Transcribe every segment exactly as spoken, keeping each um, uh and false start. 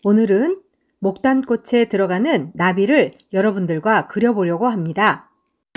오늘은 목단꽃에 들어가는 나비를 여러분들과 그려보려고 합니다.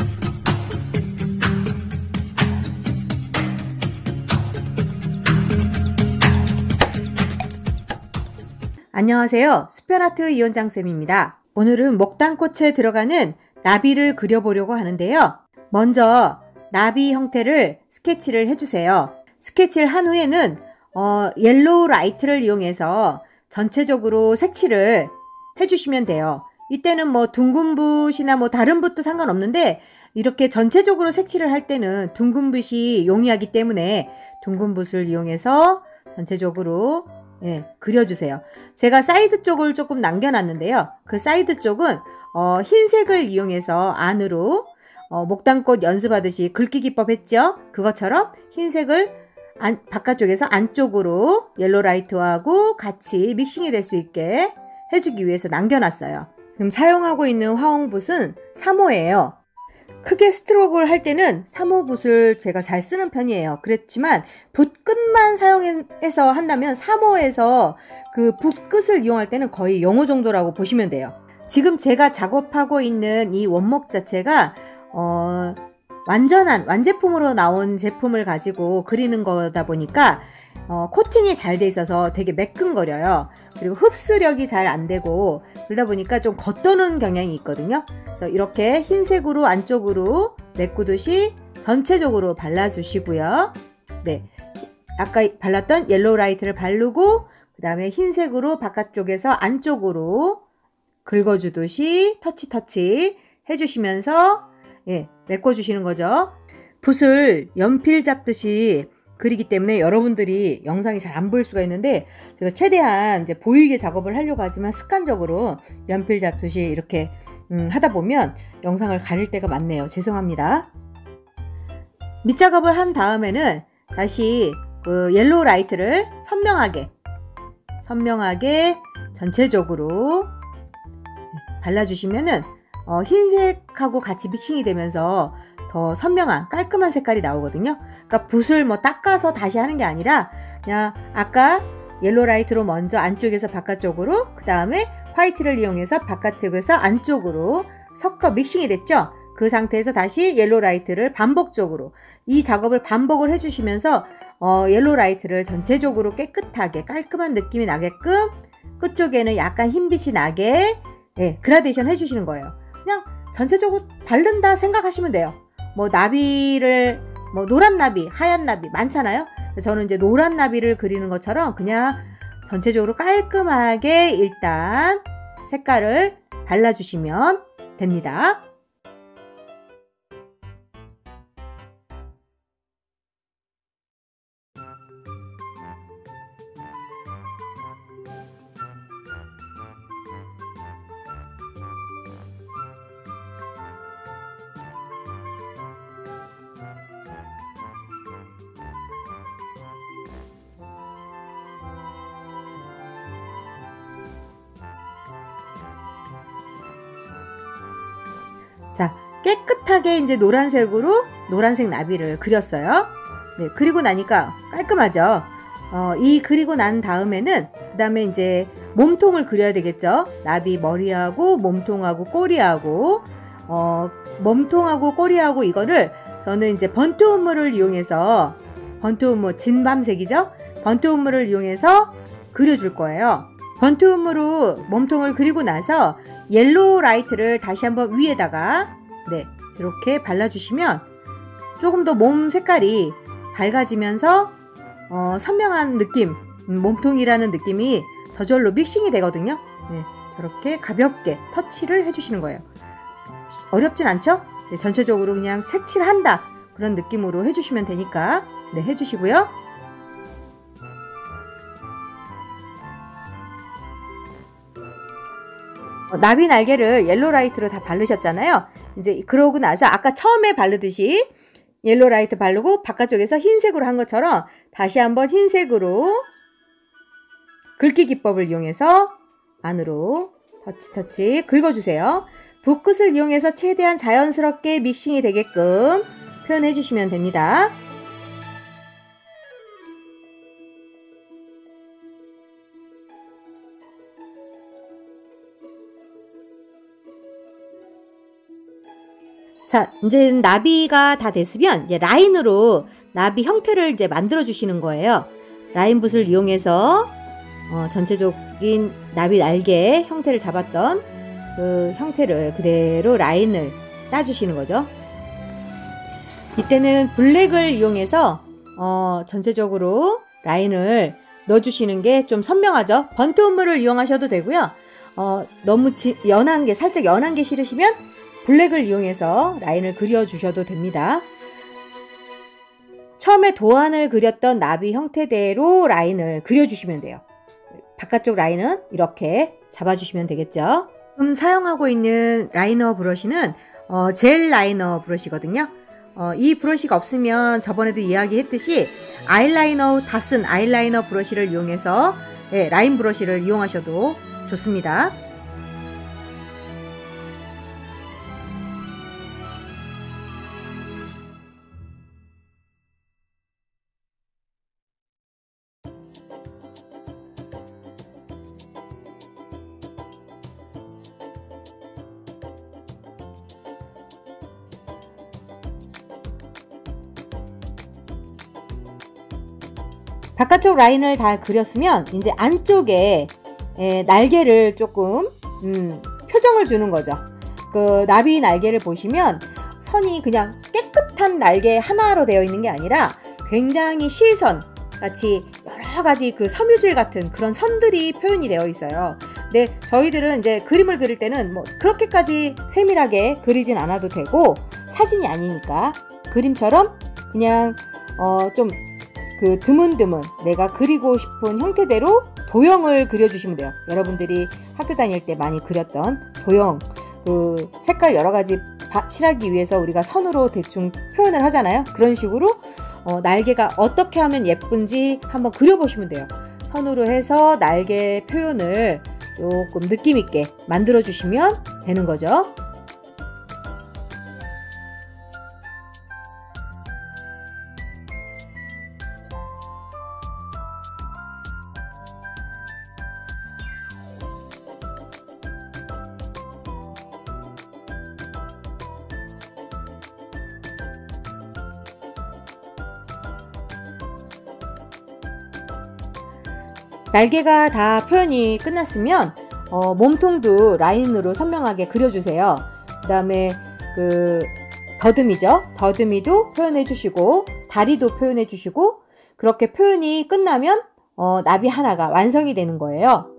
안녕하세요. 수편아트 이원장쌤입니다. 오늘은 목단꽃에 들어가는 나비를 그려보려고 하는데요. 먼저 나비 형태를 스케치를 해주세요. 스케치를 한 후에는 어, 옐로우 라이트를 이용해서 전체적으로 색칠을 해주시면 돼요. 이때는 뭐 둥근 붓이나 뭐 다른 붓도 상관없는데 이렇게 전체적으로 색칠을 할 때는 둥근 붓이 용이하기 때문에 둥근 붓을 이용해서 전체적으로 예, 그려주세요. 제가 사이드 쪽을 조금 남겨놨는데요. 그 사이드 쪽은 어, 흰색을 이용해서 안으로 어, 목단꽃 연습하듯이 긁기 기법 했죠? 그것처럼 흰색을 안, 바깥쪽에서 안쪽으로 옐로 라이트하고 같이 믹싱이 될 수 있게 해주기 위해서 남겨놨어요. 지금 사용하고 있는 화홍붓은 삼 호예요. 크게 스트로크를 할 때는 삼 호 붓을 제가 잘 쓰는 편이에요. 그렇지만 붓 끝만 사용해서 한다면 삼 호에서 그 붓 끝을 이용할 때는 거의 영 호 정도라고 보시면 돼요. 지금 제가 작업하고 있는 이 원목 자체가 어, 완전한 완제품으로 나온 제품을 가지고 그리는 거다 보니까 어, 코팅이 잘 돼 있어서 되게 매끈거려요. 그리고 흡수력이 잘 안 되고 그러다 보니까 좀 겉도는 경향이 있거든요. 그래서 이렇게 흰색으로 안쪽으로 메꾸듯이 전체적으로 발라주시고요. 네, 아까 발랐던 옐로우 라이트를 바르고 그 다음에 흰색으로 바깥쪽에서 안쪽으로 긁어주듯이 터치 터치 해주시면서 예, 메꿔주시는 거죠. 붓을 연필 잡듯이 그리기 때문에 여러분들이 영상이 잘 안 보일 수가 있는데 제가 최대한 이제 보이게 작업을 하려고 하지만 습관적으로 연필 잡듯이 이렇게 음, 하다 보면 영상을 가릴 때가 많네요. 죄송합니다. 밑작업을 한 다음에는 다시 그 옐로우 라이트를 선명하게 선명하게 전체적으로 발라주시면은 어, 흰색하고 같이 믹싱이 되면서 더 선명한 깔끔한 색깔이 나오거든요. 그러니까 붓을 뭐 닦아서 다시 하는 게 아니라 그냥 아까 옐로우 라이트로 먼저 안쪽에서 바깥쪽으로 그 다음에 화이트를 이용해서 바깥쪽에서 안쪽으로 섞어 믹싱이 됐죠. 그 상태에서 다시 옐로우 라이트를 반복적으로 이 작업을 반복을 해주시면서 어, 옐로우 라이트를 전체적으로 깨끗하게 깔끔한 느낌이 나게끔 끝쪽에는 약간 흰빛이 나게 예, 그라데이션 해주시는 거예요. 그냥 전체적으로 바른다 생각하시면 돼요. 뭐 나비를 뭐 노란 나비, 하얀 나비 많잖아요. 저는 이제 노란 나비를 그리는 것처럼 그냥 전체적으로 깔끔하게 일단 색깔을 발라주시면 됩니다. 자, 깨끗하게 이제 노란색으로 노란색 나비를 그렸어요. 네, 그리고 나니까 깔끔하죠. 어, 이 그리고 난 다음에는 그 다음에 이제 몸통을 그려야 되겠죠. 나비 머리하고 몸통하고 꼬리하고 어, 몸통하고 꼬리하고 이거를 저는 이제 번트우물을 이용해서 번트우물 진밤색이죠. 번트우물을 이용해서 그려줄 거예요. 번트우물로 몸통을 그리고 나서 옐로우 라이트를 다시 한번 위에다가 네, 이렇게 발라주시면 조금 더 몸 색깔이 밝아지면서 어, 선명한 느낌, 음, 몸통이라는 느낌이 저절로 믹싱이 되거든요. 네, 저렇게 가볍게 터치를 해주시는 거예요. 어렵진 않죠? 네, 전체적으로 그냥 색칠한다 그런 느낌으로 해주시면 되니까 네, 해주시고요. 어, 나비 날개를 옐로우 라이트로 다 바르셨잖아요. 이제 그러고 나서 아까 처음에 바르듯이 옐로우 라이트 바르고 바깥쪽에서 흰색으로 한 것처럼 다시 한번 흰색으로 긁기 기법을 이용해서 안으로 터치 터치 긁어주세요. 붓끝을 이용해서 최대한 자연스럽게 믹싱이 되게끔 표현해 주시면 됩니다. 자, 이제 나비가 다 됐으면 이제 라인으로 나비 형태를 이제 만들어 주시는 거예요. 라인 붓을 이용해서 어, 전체적인 나비 날개 형태를 잡았던 그 형태를 그대로 라인을 따주시는 거죠. 이때는 블랙을 이용해서 어, 전체적으로 라인을 넣어주시는 게 좀 선명하죠. 번트 홈물을 이용하셔도 되고요. 어, 너무 지, 연한 게 살짝 연한 게 싫으시면 블랙을 이용해서 라인을 그려주셔도 됩니다. 처음에 도안을 그렸던 나비 형태대로 라인을 그려주시면 돼요. 바깥쪽 라인은 이렇게 잡아주시면 되겠죠. 지금 사용하고 있는 라이너 브러쉬는 어, 젤 라이너 브러쉬거든요. 어, 이 브러쉬가 없으면 저번에도 이야기했듯이 아이라이너 다 쓴 아이라이너 브러쉬를 이용해서 예, 라인 브러쉬를 이용하셔도 좋습니다. 바깥쪽 라인을 다 그렸으면 이제 안쪽에 에, 날개를 조금 음, 표정을 주는 거죠. 그 나비 날개를 보시면 선이 그냥 깨끗한 날개 하나로 되어 있는 게 아니라 굉장히 실선 같이 여러 가지 그 섬유질 같은 그런 선들이 표현이 되어 있어요. 근데 저희들은 이제 그림을 그릴 때는 뭐 그렇게까지 세밀하게 그리진 않아도 되고 사진이 아니니까 그림처럼 그냥 어, 좀 그 드문드문 내가 그리고 싶은 형태대로 도형을 그려주시면 돼요. 여러분들이 학교 다닐 때 많이 그렸던 도형, 그 색깔 여러 가지 칠하기 위해서 우리가 선으로 대충 표현을 하잖아요. 그런 식으로 어, 날개가 어떻게 하면 예쁜지 한번 그려보시면 돼요. 선으로 해서 날개 표현을 조금 느낌 있게 만들어 주시면 되는 거죠. 날개가 다 표현이 끝났으면 어, 몸통도 라인으로 선명하게 그려주세요. 그 다음에 그 더듬이죠. 더듬이도 표현해 주시고 다리도 표현해 주시고 그렇게 표현이 끝나면 어, 나비 하나가 완성이 되는 거예요.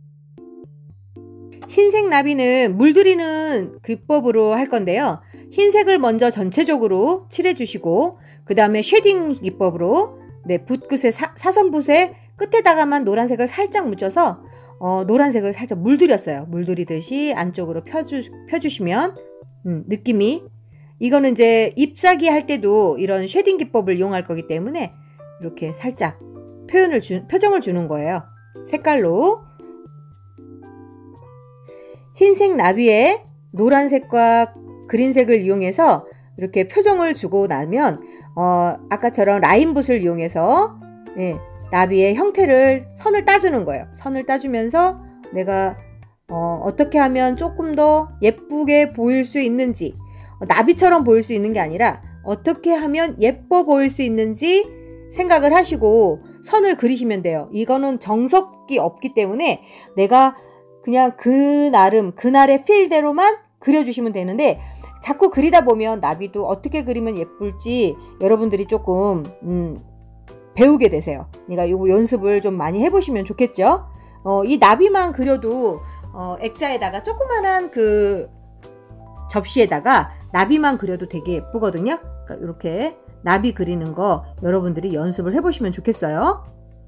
흰색 나비는 물들이는 기법으로 할 건데요. 흰색을 먼저 전체적으로 칠해 주시고 그 다음에 쉐딩 기법으로 네, 붓끝에 사, 사선붓에 끝에다가만 노란색을 살짝 묻혀서 어, 노란색을 살짝 물들였어요. 물들이듯이 안쪽으로 펴주, 펴주시면 음, 느낌이 이거는 이제 잎사귀 할 때도 이런 쉐딩 기법을 이용할 거기 때문에 이렇게 살짝 표현을 주, 표정을 주는 거예요. 색깔로 흰색 나비에 노란색과 그린색을 이용해서 이렇게 표정을 주고 나면 어, 아까처럼 라인붓을 이용해서 예, 나비의 형태를 선을 따주는 거예요. 선을 따주면서 내가 어, 어떻게 하면 조금 더 예쁘게 보일 수 있는지 어, 나비처럼 보일 수 있는 게 아니라 어떻게 하면 예뻐 보일 수 있는지 생각을 하시고 선을 그리시면 돼요. 이거는 정석이 없기 때문에 내가 그냥 그 나름 그날의 필대로만 그려주시면 되는데 자꾸 그리다 보면 나비도 어떻게 그리면 예쁠지 여러분들이 조금 음, 배우게 되세요. 그러니까 이거 연습을 좀 많이 해보시면 좋겠죠. 어, 이 나비만 그려도 어, 액자에다가 조그만한 그 접시에다가 나비만 그려도 되게 예쁘거든요. 그러니까 이렇게 나비 그리는 거 여러분들이 연습을 해보시면 좋겠어요.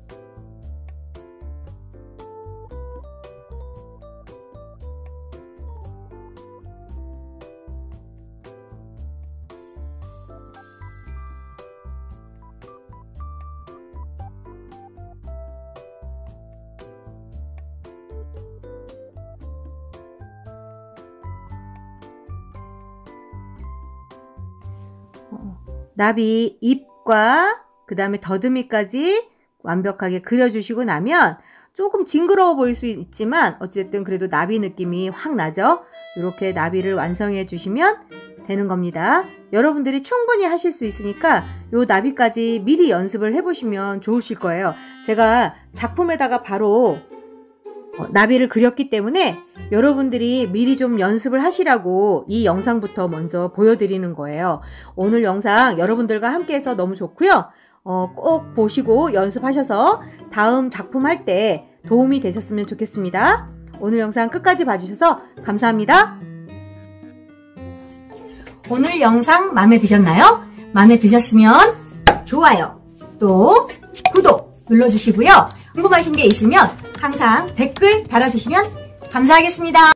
나비 입과 그 다음에 더듬이까지 완벽하게 그려주시고 나면 조금 징그러워 보일 수 있지만 어쨌든 그래도 나비 느낌이 확 나죠. 이렇게 나비를 완성해 주시면 되는 겁니다. 여러분들이 충분히 하실 수 있으니까 요 나비까지 미리 연습을 해보시면 좋으실 거예요. 제가 작품에다가 바로 나비를 그렸기 때문에 여러분들이 미리 좀 연습을 하시라고 이 영상부터 먼저 보여드리는 거예요. 오늘 영상 여러분들과 함께 해서 너무 좋고요. 어, 꼭 보시고 연습하셔서 다음 작품 할 때 도움이 되셨으면 좋겠습니다. 오늘 영상 끝까지 봐주셔서 감사합니다. 오늘 영상 마음에 드셨나요? 마음에 드셨으면 좋아요, 또 구독 눌러주시고요. 궁금하신 게 있으면 항상 댓글 달아주시면 감사하겠습니다.